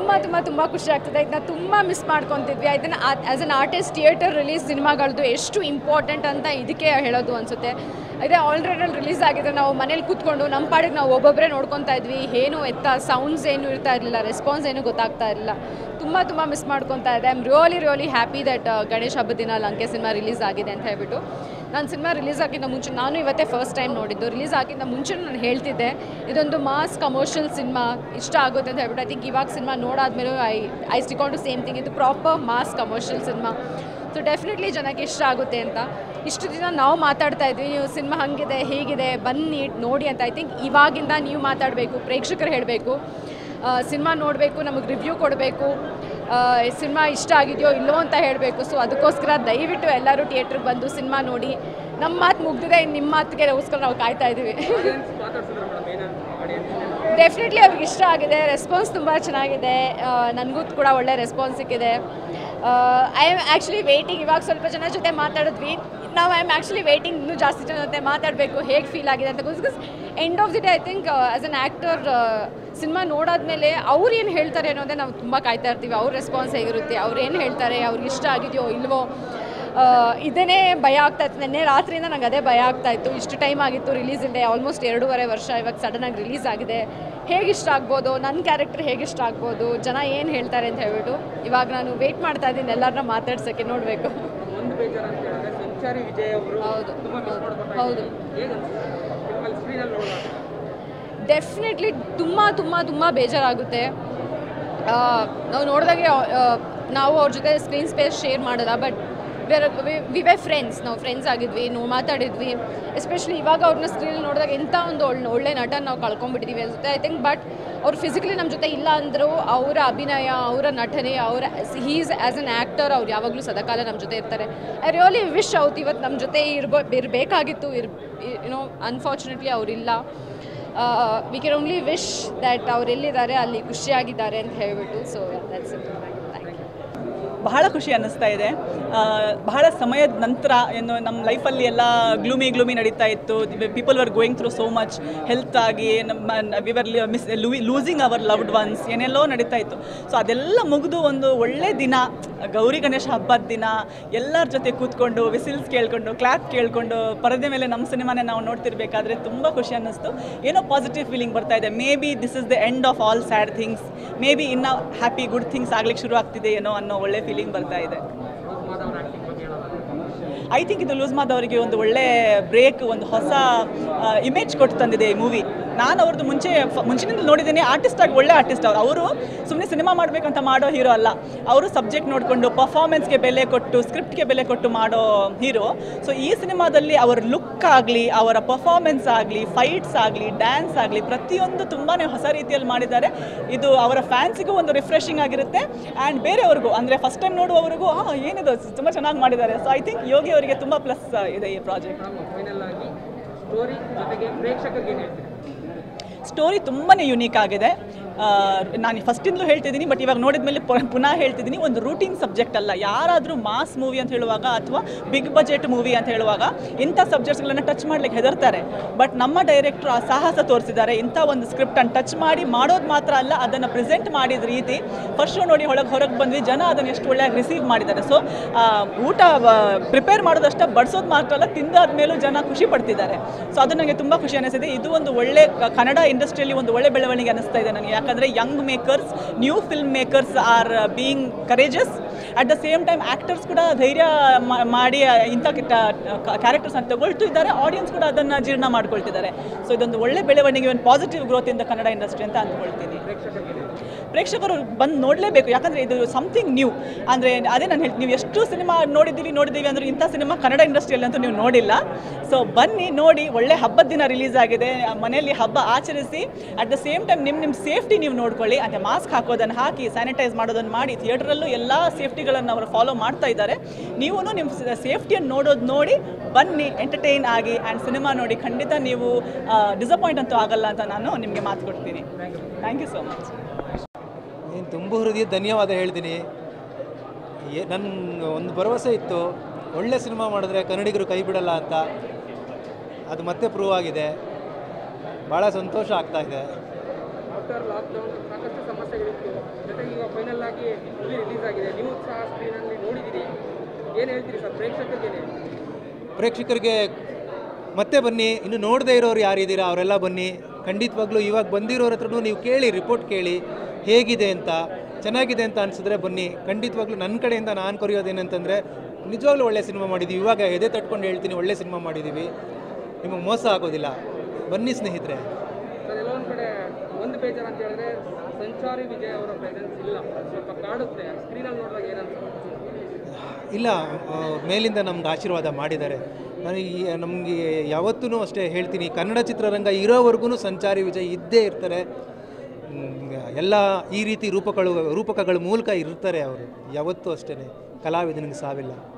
ತುಂಬ ಖುಷಿ ಆಗ್ತದೆ. ಇದನ್ನ ತುಂಬ ಮಿಸ್ ಮಾಡ್ಕೊತಿದ್ವಿ. ಇದನ್ನು as an artist theatre release ಸಿನಿಮಾಗಳದ್ದು ಎಷ್ಟು ಇಂಪಾರ್ಟೆಂಟ್ ಅಂತ ಇದಕ್ಕೆ ಹೇಳೋದು ಅನಿಸುತ್ತೆ. ಇದೇ ಆಲ್ರೆಡಿ ರಿಲೀಸ್ ಆಗಿದೆ. ನಾವು ಮನೇಲಿ ಕೂತ್ಕೊಂಡು ನಮ್ಮ ಪಾಡಿಗೆ ನಾವು ಒಬ್ಬೊಬ್ಬರೇ ನೋಡ್ಕೊತಾ ಇದ್ವಿ. ಏನು ಸೌಂಡ್ಸ್ ಏನು ಇರ್ತಾ ಇರಲಿಲ್ಲ, ರೆಸ್ಪಾನ್ಸ್ ಏನು ಗೊತ್ತಾಗ್ತಾ ಇರಲಿಲ್ಲ. ತುಂಬ ಮಿಸ್ ಮಾಡ್ಕೊತಾ ಇದೆ. I am really happy that Ganesh ಹಬ್ಬದ ದಿನ ಲಂಕೆ ಸಿನಿಮಾ ರಿಲೀಸ್ ಆಗಿದೆ ಅಂತ ಹೇಳ್ಬಿಟ್ಟು. ನಾನು ಸಿನಿಮಾ ರಿಲೀಸ್ ಆಗಿದ್ದ ಮುಂಚೆ, ನಾನು ಇವತ್ತೇ ಫಸ್ಟ್ ಟೈಮ್ ನೋಡಿದ್ದು. ರಿಲೀಸ್ ಆಗಿದ್ದ ಮುಂಚೆ ನಾನು ಹೇಳ್ತಿದ್ದೆ ಇದೊಂದು ಮಾಸ್ ಕಮರ್ಷಿಯಲ್ ಸಿನಿಮಾ, ಇಷ್ಟ ಆಗುತ್ತೆ ಅಂತ ಹೇಳ್ಬಿಟ್ಟು. ಐ ಥಿಂಕ್ ಇವಾಗ ಸಿನಿಮಾ ನೋಡಾದ್ಮೇಲೆ I stick on to same thing. ಇದು proper mass commercial cinema. So definitely ಜನಕ್ಕೆ ಇಷ್ಟ ಆಗುತ್ತೆ ಅಂತ. ಇಷ್ಟು ದಿನ ನಾವು ಮಾತಾಡ್ತಾ ಇದ್ವಿ, ನೀವು ಸಿನಿಮಾ ಹಂಗಿದೆ ಹೀಗಿದೆ ಬನ್ನಿ ನೋಡಿ ಅಂತ. ಐ ಥಿಂಕ್ ಇವಾಗಿಂದ ನೀವು ಮಾತಾಡಬೇಕು, ಪ್ರೇಕ್ಷಕರು ಹೇಳಬೇಕು, ಸಿನಿಮಾ ನೋಡಬೇಕು, ನಮಗೆ ರಿವ್ಯೂ ಕೊಡಬೇಕು, ಸಿನಿಮಾ ಇಷ್ಟ ಆಗಿದೆಯೋ ಇಲ್ಲೋ ಅಂತ ಹೇಳಬೇಕು. ಸೊ ಅದಕ್ಕೋಸ್ಕರ ದಯವಿಟ್ಟು ಎಲ್ಲರೂ ಥಿಯೇಟ್ರಿಗೆ ಬಂದು ಸಿನಿಮಾ ನೋಡಿ. ನಮ್ಮ ಮಾತು ಮುಗ್ದಿದೆ, ನಿಮ್ಮ ಮಾತಿಗೆ ಗೋಸ್ಕರ ನಾವು ಕಾಯ್ತಾ ಇದ್ದೀವಿ. ಡೆಫಿನೆಟ್ಲಿ ಅವ್ರಿಗೆ ಇಷ್ಟ ಆಗಿದೆ. ರೆಸ್ಪಾನ್ಸ್ ತುಂಬ ಚೆನ್ನಾಗಿದೆ. ನನಗೂ ಕೂಡ ಒಳ್ಳೆ ರೆಸ್ಪಾನ್ಸ್ ಸಿಕ್ಕಿದೆ. I am actually waiting. ಇವಾಗ ಸ್ವಲ್ಪ ಜನ ಜೊತೆ ಮಾತಾಡಿದ್ವಿ. ನಾವು ಐ ಆಮ್ ಆ್ಯಕ್ಚುಲಿ ವೇಟಿಂಗ್ ಇನ್ನೂ ಜಾಸ್ತಿ ಜನ ಜೊತೆ ಮಾತಾಡಬೇಕು, ಹೇಗೆ ಫೀಲ್ ಆಗಿದೆ ಅಂತ. Because end of the day I think as an actor cinema ನೋಡಾದ್ಮೇಲೆ ಅವ್ರು ಏನು ಹೇಳ್ತಾರೆ ಅನ್ನೋದೇ ನಾವು ತುಂಬ ಕಾಯ್ತಾ ಇರ್ತೀವಿ. ಅವ್ರ ರೆಸ್ಪಾನ್ಸ್ ಹೇಗಿರುತ್ತೆ, ಅವ್ರು ಏನು ಹೇಳ್ತಾರೆ, ಅವ್ರಿಗೆ ಇಷ್ಟ ಆಗಿದೆಯೋ ಇಲ್ವೋ, ಇದೇ ಭಯ ಆಗ್ತಾಯಿತ್ತು. ನಿನ್ನೆ ರಾತ್ರಿಯಿಂದ ನಂಗೆ ಅದೇ ಭಯ ಆಗ್ತಾಯಿತ್ತು. ಇಷ್ಟು ಟೈಮ್ ಆಗಿತ್ತು ರಿಲೀಸ್ ಇಲ್ಲದೆ, ಆಲ್ಮೋಸ್ಟ್ 2.5 ವರ್ಷ. ಇವಾಗ ಸಡನ್ನಾಗಿ ರಿಲೀಸ್ ಆಗಿದೆ. ಹೇಗೆ ಇಷ್ಟ ಆಗ್ಬೋದು, ನನ್ನ ಕ್ಯಾರೆಕ್ಟರ್ ಹೇಗೆ ಇಷ್ಟ ಆಗ್ಬೋದು, ಜನ ಏನು ಹೇಳ್ತಾರೆ ಅಂತ ಹೇಳ್ಬಿಟ್ಟು ಇವಾಗ ನಾನು ವೆಯ್ಟ್ ಮಾಡ್ತಾ ಇದ್ದೀನಿ ಎಲ್ಲರನ್ನ ಮಾತಾಡ್ಸೋಕ್ಕೆ. ನೋಡಬೇಕು. ಹೌದು ಡೆಫಿನೆಟ್ಲಿ ತುಂಬ ಬೇಜಾರಾಗುತ್ತೆ. ನಾವು ನೋಡಿದಾಗೆ ನಾವು ಅವ್ರ ಜೊತೆ ಸ್ಕ್ರೀನ್ ಸ್ಪೇಸ್ ಶೇರ್ ಮಾಡೋಲ್ಲ, ಬಟ್ ವಿ ವೇ ಫ್ರೆಂಡ್ಸ್. ನಾವು ಫ್ರೆಂಡ್ಸ್ ಆಗಿದ್ವಿ, ನಾವು ಮಾತಾಡಿದ್ವಿ. ಎಸ್ಪೆಷಲಿ ಇವಾಗ ಅವ್ರನ್ನ ಸ್ಕ್ರೀನಲ್ಲಿ ನೋಡಿದಾಗ ಎಂಥ ಒಂದು ಒಳ್ಳೆ ನಟನ ನಾವು ಕಳ್ಕೊಂಡ್ಬಿಟ್ಟಿದ್ದೀವಿ ಅನಿಸುತ್ತೆ. ಐ ಥಿಂಕ್ ಬಟ್ ಅವ್ರು ಫಿಸಿಕಲಿ ನಮ್ಮ ಜೊತೆ ಇಲ್ಲ ಅಂದರೂ ಅವರ ಅಭಿನಯ, ಅವರ ನಟನೆ, ಹೀಸ್ ಆ್ಯಸ್ ಅನ್ ಆ್ಯಕ್ಟರ್ ಅವ್ರು ಯಾವಾಗಲೂ ಸದಾಕಾಲ ನಮ್ಮ ಜೊತೆ ಇರ್ತಾರೆ. ಐ ರಿಯಲಿ ವಿಶ್ ಇವತ್ತು ನಮ್ಮ ಜೊತೆ ಇರಬೇಕಾಗಿತ್ತು. ಯುನೋ ಅನ್ಫಾರ್ಚುನೇಟ್ಲಿ ಅವರಿಲ್ಲ. We can only wish that ಅವ್ರು ಎಲ್ಲಿದ್ದಾರೆ ಅಲ್ಲಿ ಖುಷಿಯಾಗಿದ್ದಾರೆ ಅಂತ ಹೇಳ್ಬಿಟ್ಟು. So that's it. ಬಹಳ ಖುಷಿ ಅನ್ನಿಸ್ತಾ ಇದೆ. ಬಹಳ ಸಮಯದ ನಂತರ ಏನು ನಮ್ಮ ಲೈಫಲ್ಲಿ ಎಲ್ಲ ಗ್ಲೂಮಿ ನಡೀತಾ ಇತ್ತು. People were going through so much health ಆಗಿ, we were losing our loved ones, ಏನೆಲ್ಲೋ ನಡೀತಾ ಇತ್ತು. ಸೊ ಅದೆಲ್ಲ ಮುಗಿದು ಒಂದು ಒಳ್ಳೆ ದಿನ, ಗೌರಿ ಗಣೇಶ ಹಬ್ಬದ ದಿನ, ಎಲ್ಲರ ಜೊತೆ ಕೂತ್ಕೊಂಡು ವಿಸಿಲ್ಸ್ ಕೇಳ್ಕೊಂಡು, ಕ್ಲಾಪ್ ಕೇಳ್ಕೊಂಡು, ಪರದೆ ಮೇಲೆ ನಮ್ಮ ಸಿನಿಮಾನೇ ನಾವು ನೋಡ್ತಿರ್ಬೇಕಾದ್ರೆ ತುಂಬ ಖುಷಿ ಅನ್ನಿಸ್ತು. ಏನೋ ಪಾಸಿಟಿವ್ ಫೀಲಿಂಗ್ ಬರ್ತಾ ಇದೆ. Maybe this is the end of all sad things. Maybe ಇನ್ನು ಹ್ಯಾಪಿ ಗುಡ್ ಥಿಂಗ್ಸ್ ಆಗ್ಲಿಕ್ಕೆ ಶುರು ಆಗ್ತಿದೆ ಏನೋ ಅನ್ನೋ ಒಳ್ಳೆ ಫೀಲಿಂಗ್ ಬರ್ತಾ ಇದೆ. ಐ ಥಿಂಕ್ ಇದು ಲೂಸ್ ಮಾದವರಿಗೆ ಒಂದು ಒಳ್ಳೆ ಬ್ರೇಕ್, ಒಂದು ಹೊಸ ಇಮೇಜ್ ಕೊಟ್ಟು ತಂದಿದೆ ಈ ಮೂವಿ. ನಾನು ಅವ್ರದ್ದು ಮುಂಚಿನಿಂದ ನೋಡಿದ್ದೀನಿ. ಆರ್ಟಿಸ್ಟಾಗಿ ಒಳ್ಳೆ ಆರ್ಟಿಸ್ಟ್ ಅವರು ಸುಮ್ಮನೆ ಸಿನಿಮಾ ಮಾಡಬೇಕಂತ ಮಾಡೋ ಹೀರೋ ಅಲ್ಲ. ಅವರು ಸಬ್ಜೆಕ್ಟ್ ನೋಡಿಕೊಂಡು ಪರ್ಫಾರ್ಮೆನ್ಸ್ಗೆ ಬೆಲೆ ಕೊಟ್ಟು, ಸ್ಕ್ರಿಪ್ಟ್ಗೆ ಬೆಲೆ ಕೊಟ್ಟು ಮಾಡೋ ಹೀರೋ. ಸೊ ಈ ಸಿನಿಮಾದಲ್ಲಿ ಅವರ ಲುಕ್ ಆಗಲಿ, ಅವರ ಪರ್ಫಾರ್ಮೆನ್ಸ್ ಆಗಲಿ, ಫೈಟ್ಸ್ ಆಗಲಿ, ಡ್ಯಾನ್ಸ್ ಆಗಲಿ, ಪ್ರತಿಯೊಂದು ತುಂಬಾ ಹೊಸ ರೀತಿಯಲ್ಲಿ ಮಾಡಿದ್ದಾರೆ. ಇದು ಅವರ ಫ್ಯಾನ್ಸಿಗೂ ಒಂದು ರಿಫ್ರೆಶಿಂಗ್ ಆಗಿರುತ್ತೆ. ಆ್ಯಂಡ್ ಬೇರೆಯವ್ರಿಗೂ, ಅಂದರೆ ಫಸ್ಟ್ ಟೈಮ್ ನೋಡುವವರಿಗೂ ಏನಿದು ತುಂಬ ಚೆನ್ನಾಗಿ ಮಾಡಿದ್ದಾರೆ. ಸೊ ಐ ಥಿಂಕ್ ಯೋಗಿ ಅವರಿಗೆ ತುಂಬ ಪ್ಲಸ್ ಇದೆ ಈ ಪ್ರಾಜೆಕ್ಟ್. ಸ್ಟೋರಿ ತುಂಬಾ ಯುನೀಕ್ ಆಗಿದೆ. ನಾನು ಫಸ್ಟಿಂದಲೂ ಹೇಳ್ತಿದ್ದೀನಿ, ಬಟ್ ಇವಾಗ ನೋಡಿದ ಮೇಲೆ ಪುನಃ ಹೇಳ್ತಿದ್ದೀನಿ. ಒಂದು ರೂಟೀನ್ ಸಬ್ಜೆಕ್ಟ್ ಅಲ್ಲ. ಯಾರಾದರೂ ಮಾಸ್ ಮೂವಿ ಅಂತ ಹೇಳುವಾಗ ಅಥವಾ ಬಿಗ್ ಬಜೆಟ್ ಮೂವಿ ಅಂತ ಹೇಳುವಾಗ ಇಂಥ ಸಬ್ಜೆಕ್ಟ್ಸ್ಗಳನ್ನು ಟಚ್ ಮಾಡ್ಲಿಕ್ಕೆ ಹೆದರ್ತಾರೆ. ಬಟ್ ನಮ್ಮ ಡೈರೆಕ್ಟ್ರು ಆ ಸಾಹಸ ತೋರಿಸಿದ್ದಾರೆ. ಇಂಥ ಒಂದು ಸ್ಕ್ರಿಪ್ಟನ್ನು ಟಚ್ ಮಾಡಿ ಮಾಡೋದು ಮಾತ್ರ ಅಲ್ಲ, ಅದನ್ನು ಪ್ರೆಸೆಂಟ್ ಮಾಡಿದ ರೀತಿ ಫಸ್ಟ್ ಶೋ ನೋಡಿ ಹೊರಗೆ ಬಂದ್ವಿ. ಜನ ಅದನ್ನು ಎಷ್ಟು ಒಳ್ಳೆಯಾಗಿ ರಿಸೀವ್ ಮಾಡಿದ್ದಾರೆ. ಸೊ ಊಟ ಪ್ರಿಪೇರ್ ಮಾಡೋದಷ್ಟೇ, ಬಡಿಸೋದು ಮಾತ್ರ ಅಲ್ಲ, ತಿಂದಾದ ಮೇಲೂ ಜನ ಖುಷಿ ಪಡ್ತಿದ್ದಾರೆ. ಸೊ ಅದು ನನಗೆ ತುಂಬ ಖುಷಿ ಅನ್ನಿಸಿದೆ. ಇದು ಒಂದು ಒಳ್ಳೆ ಕನ್ನಡ ಇಂಡಸ್ಟ್ರಿಯಲ್ಲಿ ಒಂದು ಒಳ್ಳೆ ಬೆಳವಣಿಗೆ ಅನ್ನಿಸ್ತಾ ಇದೆ ನನಗೆ. ಯಾಕಂದರೆ young makers, new film makers are being courageous. At the same time actors ಕೂಡ ಧೈರ್ಯ ಮಾಡಿ ಇಂಥ ಕ್ಯಾರೆಕ್ಟರ್ಸ್ ಅಂತ ತಗೊಳ್ತಿದ್ದಾರೆ. ಆಡಿಯನ್ಸ್ ಕೂಡ ಅದನ್ನು ಜೀರ್ಣ ಮಾಡ್ಕೊಳ್ತಿದ್ದಾರೆ. ಸೊ ಇದೊಂದು ಒಳ್ಳೆ ಬೆಳವಣಿಗೆ, ಒಂದು positive growth in the Kannada industry ಅಂತ ಅಂದ್ಕೊಳ್ತೀನಿ. ಪ್ರೇಕ್ಷಕರು ಬಂದು ನೋಡಲೇಬೇಕು. ಯಾಕಂದರೆ ಇದು ಸಮಥಿಂಗ್ ನ್ಯೂ. ಅಂದರೆ ಅದೇ ನಾನು ಹೇಳ್ತೀನಿ, ನೀವು ಎಷ್ಟು ಸಿನಿಮಾ ನೋಡಿದ್ದೀವಿ ಅಂದರೆ ಇಂಥ ಸಿನಿಮಾ ಕನ್ನಡ ಇಂಡಸ್ಟ್ರಿಯಲ್ಲಿ ಅಂತೂ ನೀವು ನೋಡಿಲ್ಲ. ಸೊ ಬನ್ನಿ ನೋಡಿ. ಒಳ್ಳೆ ಹಬ್ಬದ ದಿನ ರಿಲೀಸ್ ಆಗಿದೆ. ಮನೆಯಲ್ಲಿ ಹಬ್ಬ ಆಚರಿಸಿ, ಅಟ್ ದ ಸೇಮ್ ಟೈಮ್ ನಿಮ್ಮ ಸೇಫ್ಟಿ ನೀವು ನೋಡ್ಕೊಳ್ಳಿ. ಅಂದರೆ ಮಾಸ್ಕ್ ಹಾಕೋದನ್ನು ಹಾಕಿ, ಸ್ಯಾನಿಟೈಸ್ ಮಾಡೋದನ್ನು ಮಾಡಿ, ಥಿಯೇಟ್ರಲ್ಲೂ ಎಲ್ಲ ಸೇಫ್ಟಿಗಳನ್ನು ಅವರು ಫಾಲೋ ಮಾಡ್ತಾ ಇದ್ದಾರೆ. ನೀವು ನಿಮ್ಮ ಸೇಫ್ಟಿಯನ್ನು ನೋಡಿ ಬನ್ನಿ, ಎಂಟರ್ಟೈನ್ ಆಗಿ ಆ್ಯಂಡ್ ಸಿನಿಮಾ ನೋಡಿ. ಖಂಡಿತ ನೀವು ಡಿಸಪಾಯಿಂಟ್ ಅಂತೂ ಆಗಲ್ಲ ಅಂತ ನಾನು ನಿಮಗೆ ಮಾತು ಕೊಡ್ತೀನಿ. Thank you so much. ನೀನು ತುಂಬ ಹೃದಯ ಧನ್ಯವಾದ ಹೇಳ್ತೀನಿ. ನನ್ನ ಒಂದು ಭರವಸೆ ಇತ್ತು, ಒಳ್ಳೆ ಸಿನಿಮಾ ಮಾಡಿದ್ರೆ ಕನ್ನಡಿಗರು ಕೈ ಬಿಡಲ್ಲ ಅಂತ. ಅದು ಮತ್ತೆ ಪ್ರೂವ್ ಆಗಿದೆ. ಭಾಳ ಸಂತೋಷ ಆಗ್ತಾಯಿದೆ. ಥಿಯೇಟರ್ ಲಾಕ್ಡೌನ್ ಸಾಕಷ್ಟು ಸಮಸ್ಯೆಗಳಿತ್ತು. ಜೊತೆಗೆ ಈಗ ಫೈನಲ್ ಆಗಿ ಮೂವಿ ರಿಲೀಸ್ ಆಗಿದೆ, ನೀವು ಸಹ ಸ್ಕ್ರೀನಲ್ಲಿ ನೋಡಿದ್ದೀರಿ. ಏನು ಹೇಳ್ತೀರಿ ಸರ್ ಪ್ರೇಕ್ಷಕರಿಗೆ? ಪ್ರೇಕ್ಷಕರಿಗೆ ಮತ್ತೆ ಬನ್ನಿ, ಇನ್ನು ನೋಡದೇ ಇರೋರು ಯಾರಿದ್ದೀರಾ ಅವರೆಲ್ಲ ಬನ್ನಿ. ಖಂಡಿತವಾಗ್ಲೂ ಇವಾಗ ಬಂದಿರೋರ ಹತ್ರನೂ ನೀವು ಕೇಳಿ, ರಿಪೋರ್ಟ್ ಕೇಳಿ ಹೇಗಿದೆ ಅಂತ. ಚೆನ್ನಾಗಿದೆ ಅಂತ ಅನಿಸಿದ್ರೆ ಬನ್ನಿ. ಖಂಡಿತವಾಗ್ಲೂ ನನ್ನ ಕಡೆಯಿಂದ ನಾನು ಕೊರಿಯೋದೇನಂತಂದರೆ ನಿಜವಾಗ್ಲೂ ಒಳ್ಳೆ ಸಿನಿಮಾ ಮಾಡಿದ್ದೀವಿ. ಇವಾಗ ಎದೆ ತಟ್ಕೊಂಡು ಹೇಳ್ತೀನಿ, ಒಳ್ಳೆ ಸಿನಿಮಾ ಮಾಡಿದ್ದೀವಿ, ನಿಮಗೆ ಮೋಸ ಆಗೋದಿಲ್ಲ. ಬನ್ನಿ ಸ್ನೇಹಿತರೆ. ಸರ್ ಎಲ್ಲೊಂದು ಕಡೆ ಒಂದು ಬೇಜಾರು ಅಂತ ಹೇಳಿದ್ರೆ ಸಂಚಾರಿ ವಿಜಯ್ ಅವರ ಪ್ರೆಸೆನ್ಸ್ ಇಲ್ಲ, ಸ್ವಲ್ಪ ಕಾಡುತ್ತೆ. ಸ್ಕ್ರೀನಲ್ಲಿ ನೋಡಿದಾಗ ಏನಂತ? ಇಲ್ಲ, ಮೇಲಿಂದ ನಮ್ಗೆ ಆಶೀರ್ವಾದ ಮಾಡಿದ್ದಾರೆ. ನಮಗೆ ಯಾವತ್ತೂ ಅಷ್ಟೇ ಹೇಳ್ತೀನಿ, ಕನ್ನಡ ಚಿತ್ರರಂಗ ಇರೋವರೆಗೂ ಸಂಚಾರಿ ವಿಜಯ್ ಇದ್ದೇ ಇರ್ತಾರೆ. ಎಲ್ಲ ಈ ರೀತಿ ರೂಪಕಗಳ ಮೂಲಕ ಇರ್ತಾರೆ ಅವರು ಯಾವತ್ತೂ ಅಷ್ಟೇ. ಕಲಾವಿದನಿಗೆ ಸಾವಿಲ್ಲ.